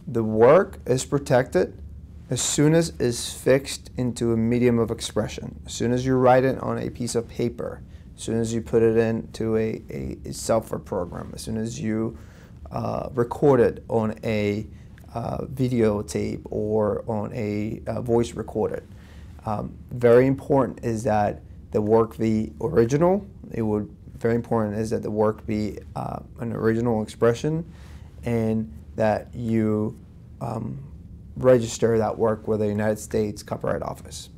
The work is protected as soon as it's fixed into a medium of expression. As soon as you write it on a piece of paper, as soon as you put it into a software program, as soon as you record it on a videotape or on a voice recorder. Very important is that the work be original. Very important is that the work be an original expression, and that you register that work with the United States Copyright Office.